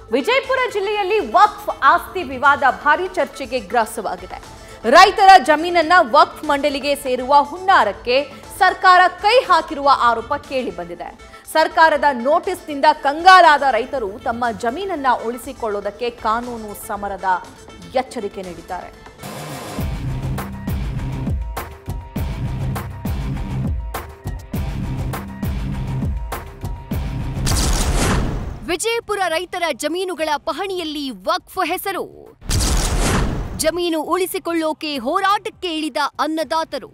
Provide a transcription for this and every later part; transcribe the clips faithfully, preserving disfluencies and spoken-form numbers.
ವಿಜಯಪುರ ಜಿಲ್ಲೆಯಲ್ಲಿ ವಕ್ಫ್ ಆಸ್ತಿ ವಿವಾದ ಭಾರಿ ಚರ್ಚೆಗೆ ಗ್ರಾಸವಾಗಿದೆ. ರೈತರ ಜಮೀನನ್ನ ವಕ್ಫ್ ಮಂಡಳಿಗೆ ಸೇರುವ ಹುನ್ನಾರಕ್ಕೆ ಸರ್ಕಾರ ಕೈ ಹಾಕಿರುವ ಆರೋಪ ಕೇಳಿ ಬಂದಿದೆ. ಸರ್ಕಾರದ ನೋಟಿಸ್ನಿಂದ ಕಂಗಾಲಾದ ರೈತರು ತಮ್ಮ ಜಮೀನನ್ನ ಉಳಿಸಿಕೊಳ್ಳುವುದಕ್ಕೆ ಕಾನೂನು ಸಮರದ ಎಚ್ಚರಿಕೆ ನೀಡಿದ್ದಾರೆ. ವಿಜಯಪುರ ರೈತರ ಜಮೀನುಗಳ ಪಹಣಿಯಲ್ಲಿ ವಕ್ಫ್ ಹೆಸರು. ಜಮೀನು ಉಳಿಸಿಕೊಳ್ಳೋಕೆ ಹೋರಾಟಕ್ಕೆ ಇಳಿದ ಅನ್ನದಾತರು.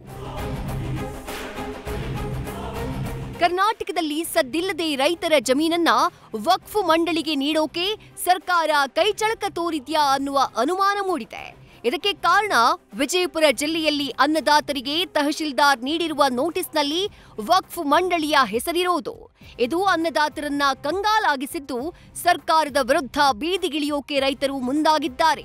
ಕರ್ನಾಟಕದಲ್ಲಿ ಸದ್ದಿಲ್ಲದೆ ರೈತರ ಜಮೀನನ್ನ ವಕ್ಫ್ ಮಂಡಳಿಗೆ ನೀಡೋಕೆ ಸರ್ಕಾರ ಕೈಚಳಕ ತೋರಿದ್ಯಾ ಅನ್ನುವ ಅನುಮಾನ ಮೂಡಿದೆ. ಇದಕ್ಕೆ ಕಾರಣ ವಿಜಯಪುರ ಜಿಲ್ಲೆಯಲ್ಲಿ ಅನ್ನದಾತರಿಗೆ ತಹಶೀಲ್ದಾರ್ ನೀಡಿರುವ ನೋಟಿಸ್ನಲ್ಲಿ ವಕ್ಫ್ ಮಂಡಳಿಯ ಹೆಸರಿರೋದು. ಇದು ಅನ್ನದಾತರನ್ನ ಕಂಗಾಲಾಗಿಸಿದ್ದು, ಸರ್ಕಾರದ ವಿರುದ್ಧ ಬೀದಿಗಿಳಿಯೋಕೆ ರೈತರು ಮುಂದಾಗಿದ್ದಾರೆ.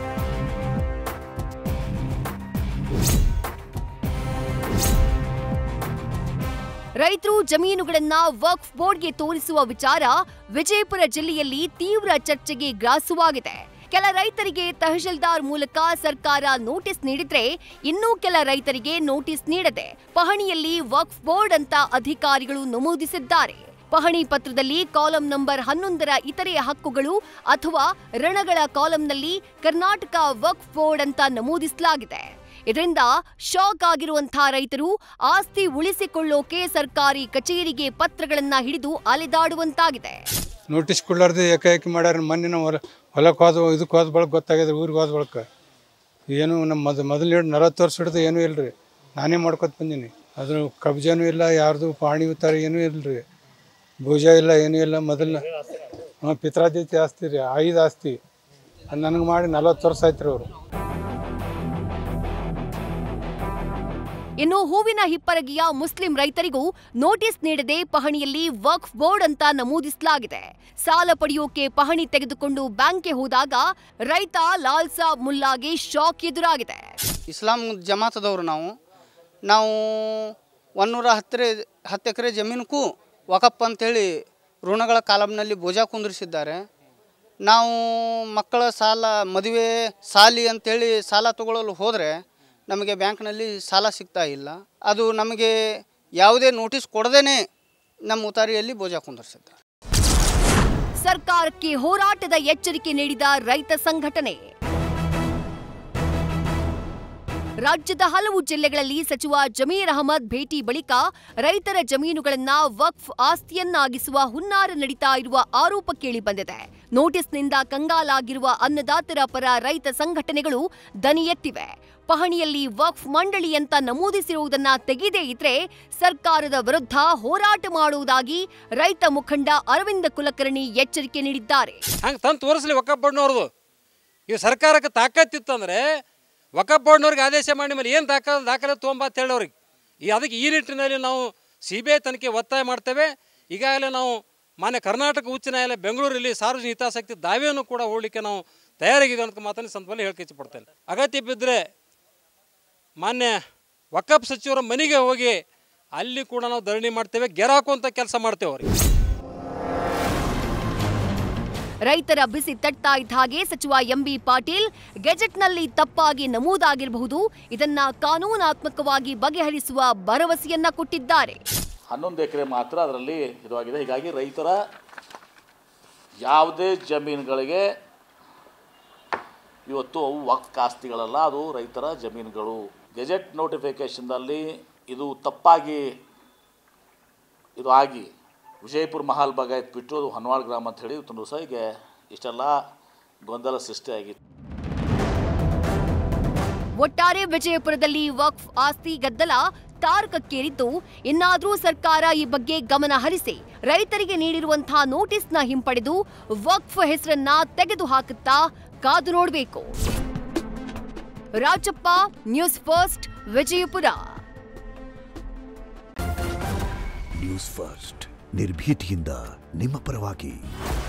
ರೈತರು ಜಮೀನುಗಳನ್ನ ವಕ್ಫ್ ಬೋರ್ಡ್ಗೆ ತೋರಿಸುವ ವಿಚಾರ ವಿಜಯಪುರ ಜಿಲ್ಲೆಯಲ್ಲಿ ತೀವ್ರ ಚರ್ಚೆಗೆ ಗ್ರಾಸವಾಗಿದೆ. ಕೆಲ ರೈತರಿಗೆ ತಹಶೀಲ್ದಾರ್ ಮೂಲಕ ಸರ್ಕಾರ ನೋಟಿಸ್ ನೀಡಿದ್ರೆ, ಇನ್ನೂ ಕೆಲ ರೈತರಿಗೆ ನೋಟಿಸ್ ನೀಡದೆ ಪಹಣಿಯಲ್ಲಿ ವಕ್ಫ್ ಬೋರ್ಡ್ ಅಂತ ಅಧಿಕಾರಿಗಳು ನಮೂದಿಸಿದ್ದಾರೆ. ಪಹಣಿ ಪತ್ರದಲ್ಲಿ ಕಾಲಂ ನಂಬರ್ ಹನ್ನೊಂದರ ಇತರೆ ಹಕ್ಕುಗಳು ಅಥವಾ ಋಣಗಳ ಕಾಲಂನಲ್ಲಿ ಕರ್ನಾಟಕ ವಕ್ಫ್ ಬೋರ್ಡ್ ಅಂತ ನಮೂದಿಸಲಾಗಿದೆ. ಇದರಿಂದ ಶಾಕ್ ಆಗಿರುವಂತಹ ರೈತರು ಆಸ್ತಿ ಉಳಿಸಿಕೊಳ್ಳೋಕೆ ಸರ್ಕಾರಿ ಕಚೇರಿಗೆ ಪತ್ರಗಳನ್ನ ಹಿಡಿದು ಅಲೆದಾಡುವಂತಾಗಿದೆ. ನೋಟಿಸ್ ಕೊಡ್ಲಾರ್ದು ಏಕಾಏಕಿ ಮಾಡ್ಯಾರ. ಮೊನ್ನೆ ಹೊಲ ಹೊಲಕ್ಕೆ ಹೋದ ಇದಕ್ಕೆ ಹೋದ ಬಳಕ ಗೊತ್ತಾಗಿದೆ. ಊರಿಗೆ ಹೋದ ಬಳಕ ಏನು ನಮ್ಮ ಮೊದ್ ಮೊದಲು ಹಿಡಿದು ನಲವತ್ತು ವರ್ಷ ಹಿಡಿದು ಏನೂ ಇಲ್ಲ ರೀ. ನಾನೇ ಮಾಡ್ಕೊತ ಬಂದೀನಿ. ಅದ್ರ ಕಬ್ಜನೂ ಇಲ್ಲ, ಯಾರ್ದು ಪಾಣಿ ಉತ್ತಾರ ಏನೂ ಇಲ್ಲ ರೀ. ಭೂಜ ಇಲ್ಲ, ಏನೂ ಇಲ್ಲ. ಮೊದಲು ಹಾಂ ಪಿತ್ರಾದಿತ್ಯ ಆಸ್ತಿ ರೀ, ಐದು ಆಸ್ತಿ ಅದು ನನಗೆ ಮಾಡಿ ನಲವತ್ತು ವರ್ಷ ಆಯ್ತು ರೀ ಅವರು. ಇನ್ನು ಹೂವಿನ ಹಿಪ್ಪರಗಿಯ ಮುಸ್ಲಿಂ ರೈತರಿಗೂ ನೋಟಿಸ್ ನೀಡದೆ ಪಹಣಿಯಲ್ಲಿ ವಕ್ಫ್ ಬೋರ್ಡ್ ಅಂತ ನಮೂದಿಸಲಾಗಿದೆ. ಸಾಲ ಪಡೆಯೋಕೆ ಪಹಣಿ ತೆಗೆದುಕೊಂಡು ಬ್ಯಾಂಕ್ಗೆ ಹೋದಾಗ ರೈತ ಲಾಲ್ಸಾ ಮುಲ್ಲಾಗೆ ಶಾಕ್ ಎದುರಾಗಿದೆ. ಇಸ್ಲಾಂ ಜಮಾತದವರು ನಾವು ನಾವು ಒಂದೂರ ಹತ್ತರ ಹತ್ತು ಎಕರೆ ಜಮೀನಕ್ಕೂ ವಕಫ್ ಅಂತೇಳಿ ಋಣಗಳ ಕಾಲಂನಲ್ಲಿ ಬೋಜಾ ಕುಂದಿರಿಸಿದ್ದಾರೆ. ನಾವು ಮಕ್ಕಳ ಸಾಲ, ಮದುವೆ ಸಾಲಿ ಅಂತೇಳಿ ಸಾಲ ತಗೊಳ್ಳಲು ಹೋದರೆ ನಮಗೆ ಬ್ಯಾಂಕ್ನಲ್ಲಿ ಸಾಲ ಸಿಗ್ತಾ ಇಲ್ಲ. ಅದು ನಮಗೆ ಯಾವುದೇ ನೋಟಿಸ್ ಕೊಡದೇನೆ ನಮ್ಮ ಉತಾರಿಯಲ್ಲಿ ಬೋಜಾ ಕುಂದಿರಿಸಿದ್ದಾರೆ. ಸರ್ಕಾರಕ್ಕೆ ಹೋರಾಟದ ಎಚ್ಚರಿಕೆ ನೀಡಿದ ರೈತ ಸಂಘಟನೆ. ರಾಜ್ಯದ ಹಲವು ಜಿಲ್ಲೆಗಳಲ್ಲಿ ಸಚಿವ ಜಮೀರ್ ಅಹಮದ್ ಭೇಟಿ ಬಳಿಕ ರೈತರ ಜಮೀನುಗಳನ್ನ ವಕ್ಫ್ ಆಸ್ತಿಯನ್ನಾಗಿಸುವ ಹುನ್ನಾರ ನಡೀತಾ ಇರುವ ಆರೋಪ ಕೇಳಿ ಬಂದಿದೆ. ನೋಟಿಸ್ನಿಂದ ಕಂಗಾಲಾಗಿರುವ ಅನ್ನದಾತರ ಪರ ರೈತ ಸಂಘಟನೆಗಳು ದನಿ ಎತ್ತಿವೆ. ಪಹಣಿಯಲ್ಲಿ ವಕ್ಫ್ ಮಂಡಳಿ ಅಂತ ನಮೂದಿಸಿರುವುದನ್ನ ತೆಗೆದೇ ಇದ್ರೆ ಸರ್ಕಾರದ ವಿರುದ್ಧ ಹೋರಾಟ ಮಾಡುವುದಾಗಿ ರೈತ ಮುಖಂಡ ಅರವಿಂದ ಕುಲಕರ್ಣಿ ಎಚ್ಚರಿಕೆ ನೀಡಿದ್ದಾರೆ. ಹಂಗೆ ತಂದು ತೋರಿಸಲಿ ವಕಫ್ ಬೋರ್ಡ್ನವ್ರದು. ಈ ಸರ್ಕಾರಕ್ಕೆ ತಾಕತ್ತಿತ್ತಂದ್ರೆ ವಕಫ್ ಬೋರ್ಡ್ನವ್ರಿಗೆ ಆದೇಶ ಮಾಡಿ ಮೇಲೆ ಏನು ದಾಖಲೆ ದಾಖಲೆ ತೊಗೊಂಬ ಅಂತ ಹೇಳೋರಿಗೆ. ಈ ಅದಕ್ಕೆ ಈ ನಿಟ್ಟಿನಲ್ಲಿ ನಾವು ಸಿ ಬಿ ಐ ತನಿಖೆ ಒತ್ತಾಯ ಮಾಡ್ತೇವೆ. ಈಗಾಗಲೇ ನಾವು ಮಾನ್ಯ ಕರ್ನಾಟಕ ಉಚ್ಚ ನ್ಯಾಯಾಲಯ ಬೆಂಗಳೂರಲ್ಲಿ ಸಾರ್ವಜನಿಕ ಹಿತಾಸಕ್ತಿ ದಾವೆಯನ್ನು ಕೂಡ ಹೂಡಲಿಕ್ಕೆ ನಾವು ತಯಾರಾಗಿದ್ದೀವಿ ಅಂತ ಮಾತನ್ನು ಸಂದರ್ಭದಲ್ಲಿ ಹೇಳಿಕೆ ಇಚ್ಛೆಪಡ್ತೇನೆ. ಅಗತ್ಯ ಬಿದ್ದರೆ ಮಾನ್ಯ ವಕಫ್ ಸಚಿವರ ಮನೆಗೆ ಹೋಗಿ ಅಲ್ಲಿ ಕೂಡ ನಾವು ಧರಣಿ ಮಾಡ್ತೇವೆ, ಗೆರ ಹಾಕುವಂಥ ಕೆಲಸ ಮಾಡ್ತೇವೆ ಅವ್ರಿಗೆ. ರೈತರ ಬಿಸಿ ತಟ್ತಾ ಇದ್ದ ಹಾಗೆ ಸಚಿವ ಎಂ ಬಿ ಪಾಟೀಲ್ ಗೆಜೆಟ್ನಲ್ಲಿ ತಪ್ಪಾಗಿ ನಮೂದಾಗಿರಬಹುದು, ಇದನ್ನ ಕಾನೂನಾತ್ಮಕವಾಗಿ ಬಗೆಹರಿಸುವ ಭರವಸೆಯನ್ನ ಕೊಟ್ಟಿದ್ದಾರೆ. ಹನ್ನೊಂದು ಎಕರೆ ಮಾತ್ರ ಅದರಲ್ಲಿ ಇದಾಗಿದೆ. ಹೀಗಾಗಿ ರೈತರ ಯಾವುದೇ ಜಮೀನುಗಳಿಗೆ ಇವತ್ತು ಅವು ವಕ್ಫ್ ಆಸ್ತಿಗಳಲ್ಲ, ಅದು ರೈತರ ಜಮೀನುಗಳು. ಗೆಜೆಟ್ ನೋಟಿಫಿಕೇಷನ್ನಲ್ಲಿ ಇದು ತಪ್ಪಾಗಿ ಇದು ಆಗಿ ವಿಜಯಪುರ ಮಹಾಲ್ ಭಾಗ ಬಿಟ್ಟು ಅದು ಹನ್ವಾಳ್ ಗ್ರಾಮ ಅಂತ ಹೇಳಿ ಇವತ್ತು ಸಹ ಈಗ ಇಷ್ಟೆಲ್ಲ ಗೊಂದಲ ಸೃಷ್ಟಿಯಾಗಿತ್ತು. ಒಟ್ಟಾರೆ ವಿಜಯಪುರದಲ್ಲಿ ವಕ್ಫ್ ಆಸ್ತಿ ಗದ್ದಲ ತಾರಕಕ್ಕೇರಿದ್ದು, ಇನ್ನಾದರೂ ಸರ್ಕಾರ ಈ ಬಗ್ಗೆ ಗಮನ ಹರಿಸಿ ರೈತರಿಗೆ ನೀಡಿರುವಂತಹ ನೋಟಿಸ್ನ ಹಿಂಪಡೆದು ವಕ್ಫ್ ಹೆಸರನ್ನ ತೆಗೆದು ಹಾಕುತ್ತಾ ಕಾದು ನೋಡಬೇಕು. Rajappa, news first, Vijayapura. News first ನಿರ್ಭೀತಿಯಿಂದ ನಿಮ್ಮ ಪರವಾಗಿ.